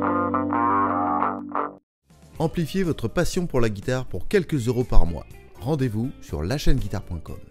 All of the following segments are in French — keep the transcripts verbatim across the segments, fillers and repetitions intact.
Amplifiez votre passion pour la guitare pour quelques euros par mois. Rendez-vous sur la chaîne guitare point com.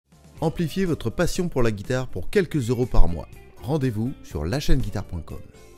Amplifiez votre passion pour la guitare pour quelques euros par mois. Rendez-vous sur la chaîne guitare point com.